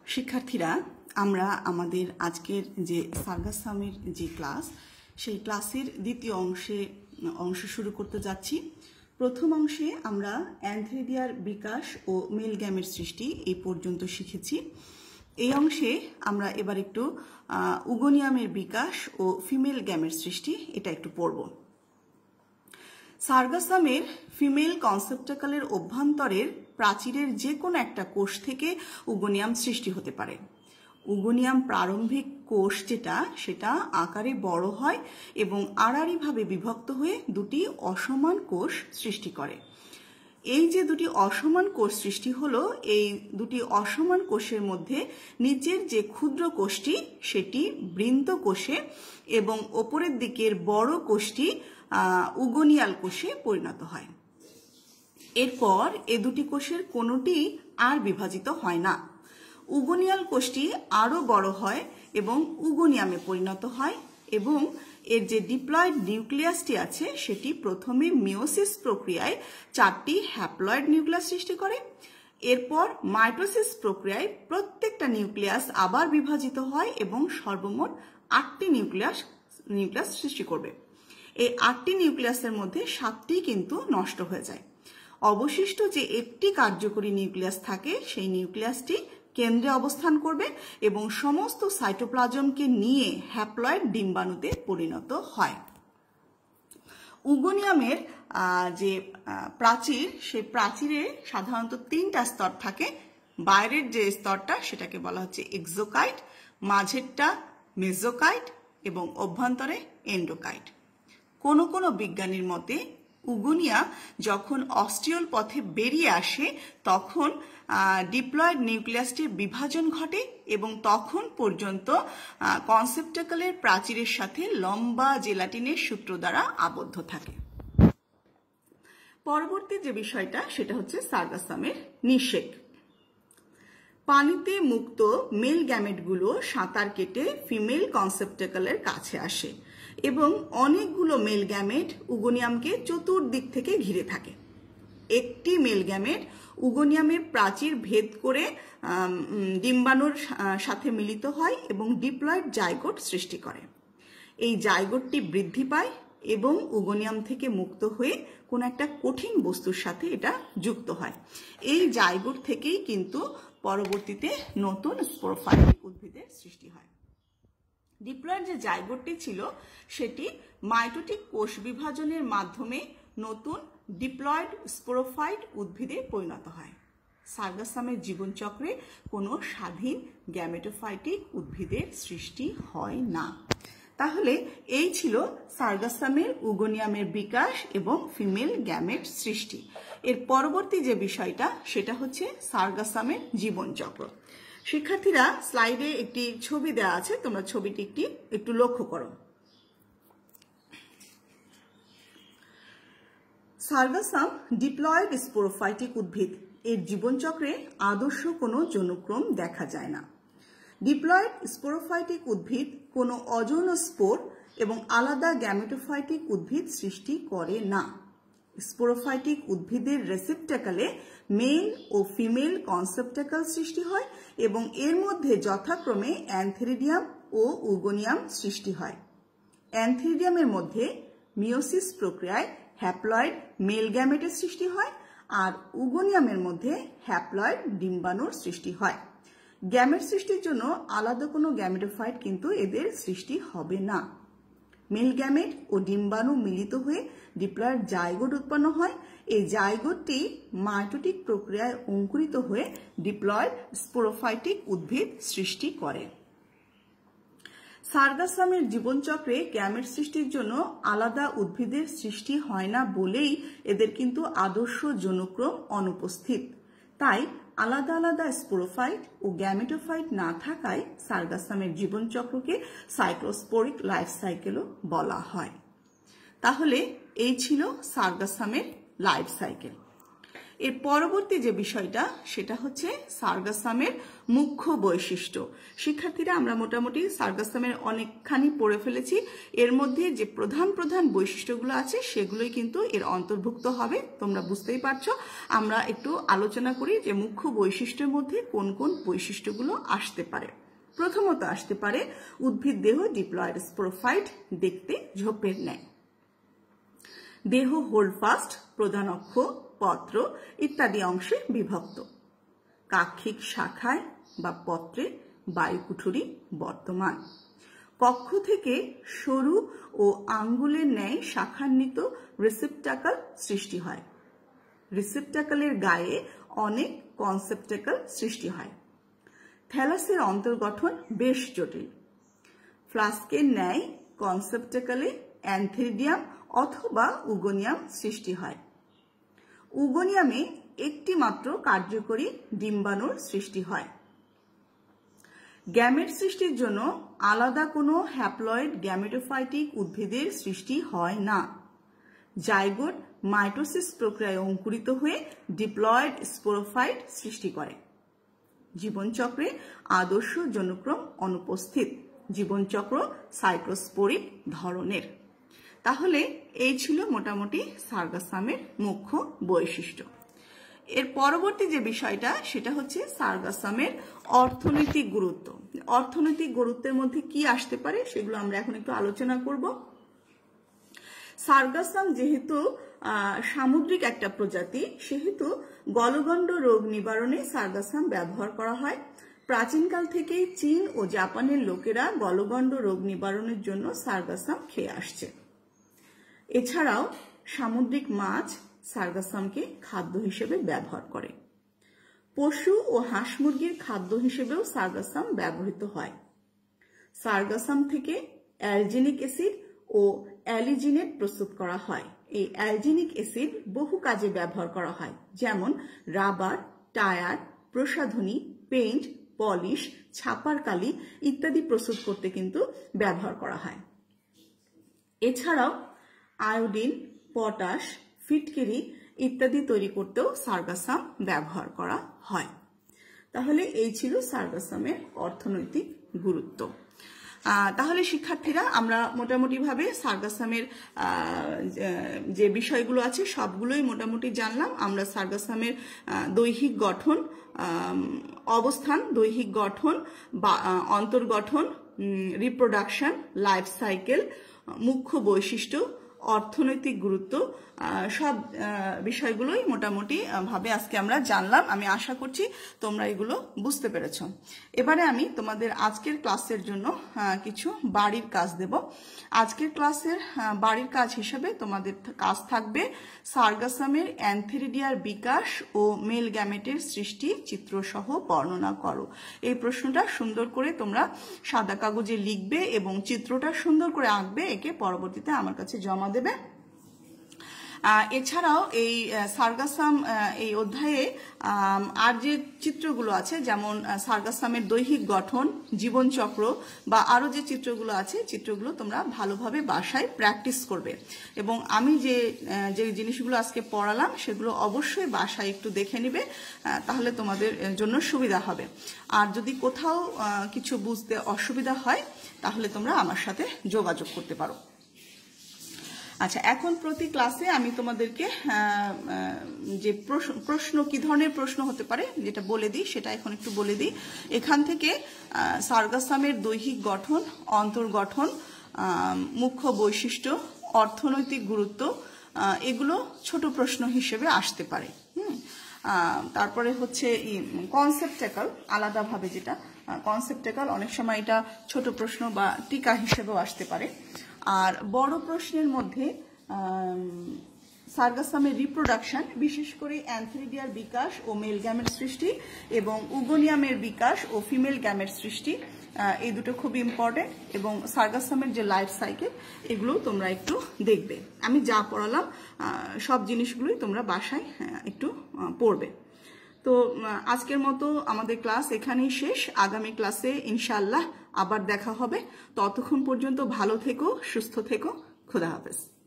শিক্ষার্থীরা আমরা আমাদের আজকের যে সার্গাসামের যে ক্লাস সেই ক্লাসের দ্বিতীয় অংশ শুরু করতে যাচ্ছি। প্রথম অংশে আমরা অ্যানথেরিডিয়ার বিকাশ ও মেল গ্যামেট সৃষ্টি এই পর্যন্ত শিখেছি। এই অংশে আমরা এবার একটু উগোনিয়ামের বিকাশ ও ফিমেল গ্যামেট সৃষ্টি এটা একটু পড়ব। সার্গাসামের ফিমেল কনসেপ্টাকলের অভ্যন্তরের প্রাচীরের যে কোনো একটা কোষ থেকে উগোনিয়াম সৃষ্টি হতে পারে। উগোনিয়াম প্রারম্ভিক কোষ সেটা আকারে বড় হয় এবং আড়াআড়িভাবে বিভক্ত হয়ে দুটি অসমান কোষ সৃষ্টি করে। এই যে দুটি অসমান কোষ সৃষ্টি হলো, এই দুটি অসমান কোষের মধ্যে নিচের যে ক্ষুদ্র কোষটি সেটি বৃন্ত কোষে এবং ওপরের দিকের বড় কোষটি উগোনিয়াল কোষে পরিণত হয়। এরপর এ দুটি কোষের কোনোটি আর বিভাজিত হয় না। উগোনিয়াল কোষটি আরও বড় হয় এবং উগোনিয়ামে পরিণত হয় এবং এর যে ডিপ্লয়েড নিউক্লিয়াসটি আছে সেটি প্রথমে মিওসিস প্রক্রিয়ায় 4টি হ্যাপ্লয়েড নিউক্লিয়াস সৃষ্টি করে। এরপর মাইটোসিস প্রক্রিয়ায় প্রত্যেকটা নিউক্লিয়াস আবার বিভাজিত হয় এবং সর্বমোট 8টি নিউক্লিয়াস সৃষ্টি করবে। এই 8টি নিউক্লিয়াসের মধ্যে 7টি কিন্তু নষ্ট হয়ে যায়। অবশিষ্ট যে একটি কার্যকরী নিউক্লিয়াস থাকে সেই নিউক্লিয়াসটি কেন্দ্রে অবস্থান করবে এবং সমস্ত সাইটোপ্লাজমকে নিয়ে হ্যাপ্লয়েড ডিম্বাণুতে পরিণত হয়। উগোনিয়ামের যে প্রাচীর, সেই প্রাচীরে সাধারণত 3টা স্তর থাকে। বাইরের যে স্তরটা সেটাকে বলা হচ্ছে এক্সোকাইট, মাঝেরটা মেসোকাইট এবং অভ্যন্তরে এন্ডোকাইট। কোনো কোনো বিজ্ঞানীর মতে উগোনিয়া যখন অস্টিওল পথে বেরিয়ে আসে তখন ডিপ্লয়েড নিউক্লিয়াসটির বিভাজন ঘটে এবং তখন পর্যন্ত কনসেপ্টাকলের প্রাচীরের সাথে লম্বা জেলাটিনের সূত্র দ্বারা আবদ্ধ থাকে। পরবর্তী যে বিষয়টা সেটা হচ্ছে সার্গাসামের নিষেক। পানিতে মুক্ত মেল গ্যামেটগুলো সাঁতার কেটে ফিমেল কনসেপ্টাকলের কাছে আসে এবং অনেকগুলো মেল গ্যামেট উগোনিয়ামকে চতুর্দিক থেকে ঘিরে থাকে। একটি মেল গ্যামেট উগোনিয়ামের প্রাচীর ভেদ করে ডিম্বাণুর সাথে মিলিত হয় এবং ডিপ্লয়েড জাইগোট সৃষ্টি করে। এই জাইগোটটি বৃদ্ধি পায় এবং উগোনিয়াম থেকে মুক্ত হয়ে কোনো একটা কঠিন বস্তুর সাথে এটা যুক্ত হয়। এই জাইগোট থেকেই কিন্তু পরবর্তীতে নতুন স্পোরোফাইটিক উদ্ভিদের সৃষ্টি হয়। ডিপ্লয়েড যে জাইগোটটি ছিল সেটি মাইটোটিক কোষ বিভাজনের মাধ্যমে নতুন ডিপ্লয়েড স্পোরোফাইট উদ্ভিদে পরিণত হয়। সার্গাসামের জীবনচক্রে কোনো স্বাধীন গ্যামেটোফাইটিক উদ্ভিদের সৃষ্টি হয় না। তাহলে এই ছিল সার্গাসামের উগোনিয়ামের বিকাশ এবং ফিমেল গ্যামেট সৃষ্টি। এর পরবর্তী যে বিষয়টা সেটা হচ্ছে সার্গাসামের জীবনচক্র। শিক্ষার্থীরা, স্লাইডে একটি ছবি দেওয়া আছে, তোমরা ছবিটি একটু লক্ষ্য করো। সার্গাসাম ডিপ্লয়েড স্পোরোফাইটিক উদ্ভিদ। এর জীবনচক্রে আদর্শ কোনো যৌনক্রম দেখা যায় না। ডিপ্লয়েড স্পোরোফাইটিক উদ্ভিদ কোনো অযৌন স্পোর এবং আলাদা গ্যামেটোফাইটিক উদ্ভিদ সৃষ্টি করে না। স্পোরোফাইটিক উদ্ভিদের রেসিপ্টাকলে মেল ও ফিমেল কনসেপ্টাকল সৃষ্টি হয় এবং এর মধ্যে যথাক্রমে অ্যানথেরিডিয়াম ও উগোনিয়াম সৃষ্টি হয়। অ্যানথেরিডিয়ামের মধ্যে মিওসিস প্রক্রিয়ায় হ্যাপ্লয়েড মেল গ্যামেটের সৃষ্টি হয় আর উগোনিয়ামের মধ্যে হ্যাপ্লয়েড ডিম্বাণুর সৃষ্টি হয়। গ্যামেট সৃষ্টির জন্য আলাদা কোনো গ্যামেটোফাইট কিন্তু এদের সৃষ্টি হবে না। মেল গ্যামেট ও ডিম্বাণু মিলিত হয়ে ডিপ্লয়েড জাইগোট উৎপন্ন হয়। এই জাইগোটটি মাইটোটিক প্রক্রিয়ায় অঙ্কুরিত হয়ে ডিপ্লয়েড স্পোরোফাইটিক উদ্ভিদ সৃষ্টি করে। সার্গাসামের জীবনচক্রে গ্যামেট সৃষ্টির জন্য আলাদা উদ্ভিদের সৃষ্টি হয় না বলেই এদের কিন্তু আদর্শ যৌনক্রম অনুপস্থিত। তাই আলাদা আলাদা স্পোরোফাইট ও গ্যামেটোফাইট না থাকায় সার্গাসামের জীবনচক্রকে সাইক্লোস্পোরিক লাইফ সাইকেলও বলা হয়। তাহলে এই ছিল সার্গাসামের লাইফ সাইকেল। এর পরবর্তী যে বিষয়টা সেটা হচ্ছে সার্গাসামের মুখ্য বৈশিষ্ট্য। শিক্ষার্থীরা আমরা মোটামুটি সার্গাসামের অনেকখানি পড়ে ফেলেছি। এর মধ্যে যে প্রধান প্রধান বৈশিষ্ট্যগুলো আছে সেগুলোই কিন্তু এর অন্তর্ভুক্ত হবে, তোমরা বুঝতেই পারছো। আমরা একটু আলোচনা করি যে মুখ্য বৈশিষ্ট্যের মধ্যে কোন কোন বৈশিষ্ট্যগুলো আসতে পারে। প্রথমত আসতে পারে উদ্ভিদ দেহ ডিপ্লয়েড স্পোরোফাইট, দেখতে ঝোপের ন্যায়। দেহ হোল্ডফাস্ট, প্রধান অক্ষ, পত্র ইত্যাদি অংশে বিভক্ত। কাক্ষিক শাখায় বা পত্রে বায়ুকুঠুরি বর্তমান। কক্ষ থেকে সরু ও আঙ্গুলের ন্যায় শাখান্বিত রিসেপ্টাকল সৃষ্টি হয়। রিসেপ্টাকলের গায়ে অনেক কনসেপ্টাকল সৃষ্টি হয়। থ্যালাসের অন্তর্গঠন বেশ জটিল। ফ্লাস্কের ন্যায় কনসেপ্টাকলে অ্যান্থেরিডিয়াম অথবা উগোনিয়াম সৃষ্টি হয়। উগোনিয়ামে একটি মাত্র কার্যকরী ডিম্বাণুর সৃষ্টি হয়। গ্যামেট সৃষ্টির জন্য আলাদা কোনো হ্যাপ্লয়েড গ্যামেটোফাইটিক উদ্ভিদের সৃষ্টি হয় না। জাইগোট মাইটোসিস প্রক্রিয়ায় অঙ্কুরিত হয়ে ডিপ্লয়েড স্পোরোফাইট সৃষ্টি করে। জীবনচক্রে আদর্শ জনুক্রম অনুপস্থিত। জীবনচক্র সাইক্লোস্পোরিক ধরনের। তাহলে এই ছিল মোটামুটি সার্গাসামের মুখ্য বৈশিষ্ট্য। এর পরবর্তী যে বিষয়টা সেটা হচ্ছে সার্গাসামের অর্থনৈতিক গুরুত্ব। অর্থনৈতিক গুরুত্বের মধ্যে কি আসতে পারে সেগুলো আমরা এখন একটু আলোচনা করব। সার্গাসাম যেহেতু সামুদ্রিক একটা প্রজাতি, সেহেতু গলগণ্ড রোগ নিবারণে সার্গাসাম ব্যবহার করা হয়। প্রাচীনকাল থেকেই চীন ও জাপানের লোকেরা গলগণ্ড রোগ নিবারণের জন্য সার্গাসাম খেয়ে আসছে। এছাড়াও সামুদ্রিক মাছ সার্গাসামকে খাদ্য হিসেবে ব্যবহার করে। পশু ও হাঁস মুরগির খাদ্য হিসেবেও সার্গাসাম ব্যবহৃত হয়। সার্গাসাম থেকে অ্যালজিনিক অ্যাসিড ও অ্যালিজিনেট প্রস্তুত করা হয়। এই অ্যালজিনিক অ্যাসিড বহু কাজে ব্যবহার করা হয়, যেমন রাবার, টায়ার, প্রসাধনী, পেইন্ট, পলিশ, ছাপার কালি ইত্যাদি প্রস্তুত করতে কিন্তু ব্যবহার করা হয়। এছাড়াও আয়োডিন, পটাশ, ফিটকিরি ইত্যাদি তৈরি করতেও সার্গাসাম ব্যবহার করা হয়। তাহলে এই ছিল সার্গাসামের অর্থনৈতিক গুরুত্ব। তাহলে শিক্ষার্থীরা আমরা মোটামুটিভাবে সার্গাসামের যে বিষয়গুলো আছে সবগুলোই মোটামুটি জানলাম। আমরা সার্গাসামের দৈহিক গঠন, অবস্থান, দৈহিক গঠন বা অন্তর্গঠন, রিপ্রোডাকশন, লাইফ সাইকেল, মুখ্য বৈশিষ্ট্য, অর্থনৈতিক গুরুত্ব সব বিষয়গুলোই মোটামুটি ভাবে আজকে আমরা জানলাম। আমি আশা করছি তোমরা এগুলো বুঝতে পেরেছো। এবারে আমি তোমাদের আজকের ক্লাসের জন্য কিছু বাড়ির কাজ দেব। আজকের ক্লাসের বাড়ির কাজ হিসেবে তোমাদের কাজ থাকবে সার্গাসামের অ্যান্থেরিডিয়ার বিকাশ ও মেল গ্যামেটের সৃষ্টি চিত্রসহ বর্ণনা করো। এই প্রশ্নটা সুন্দর করে তোমরা সাদা কাগজে লিখবে এবং চিত্রটা সুন্দর করে আঁকবে, একে পরবর্তীতে আমার কাছে জমা দেবে। এছাড়াও এই সার্গাসাম এই অধ্যায়ে আর যে চিত্রগুলো আছে, যেমন সার্গাসামের দৈহিক গঠন, জীবনচক্র বা আরো যে চিত্রগুলো আছে, চিত্রগুলো তোমরা ভালোভাবে বাসায় প্র্যাকটিস করবে এবং আমি যে জিনিসগুলো আজকে পড়ালাম সেগুলো অবশ্যই বাসায় একটু দেখে নিবে, তাহলে তোমাদের জন্য সুবিধা হবে। আর যদি কোথাও কিছু বুঝতে অসুবিধা হয় তাহলে তোমরা আমার সাথে যোগাযোগ করতে পারো। আচ্ছা, এখন প্রতি ক্লাসে আমি তোমাদেরকে যে প্রশ্ন কি ধরনের প্রশ্ন হতে পারে যেটা বলে দিই, সেটা এখন একটু বলে দিই। এখান থেকে সার্গাসামের দৈহিক গঠন, অন্তর্গঠন, মুখ্য বৈশিষ্ট্য, অর্থনৈতিক গুরুত্ব এগুলো ছোট প্রশ্ন হিসেবে আসতে পারে। তারপরে হচ্ছে কনসেপ্টাকল, আলাদাভাবে যেটা কনসেপ্টাকল, অনেক সময় এটা ছোট প্রশ্ন বা টিকা হিসেবেও আসতে পারে। আর বড় প্রশ্নের মধ্যে সার্গাসামের রিপ্রোডাকশন, বিশেষ করে অ্যান্থেরিডিয়ার বিকাশ ও মেল গ্যামেট সৃষ্টি এবং উগোনিয়ামের বিকাশ ও ফিমেল গ্যামেট সৃষ্টি, এই দুটো খুব ইম্পর্টেন্ট। এবং সার্গাসামের যে লাইফ সাইকেল, এগুলো তোমরা একটু দেখবে। আমি যা পড়ালাম সব জিনিসগুলোই তোমরা বাসায় একটু পড়বে। তো আজকের মতো আমাদের ক্লাস এখানেই শেষ। আগামী ক্লাসে ইনশাআল্লাহ আবার দেখা হবে। ততক্ষণ পর্যন্ত ভালো থেকো, সুস্থ থেকো। খোদা হাফেজ।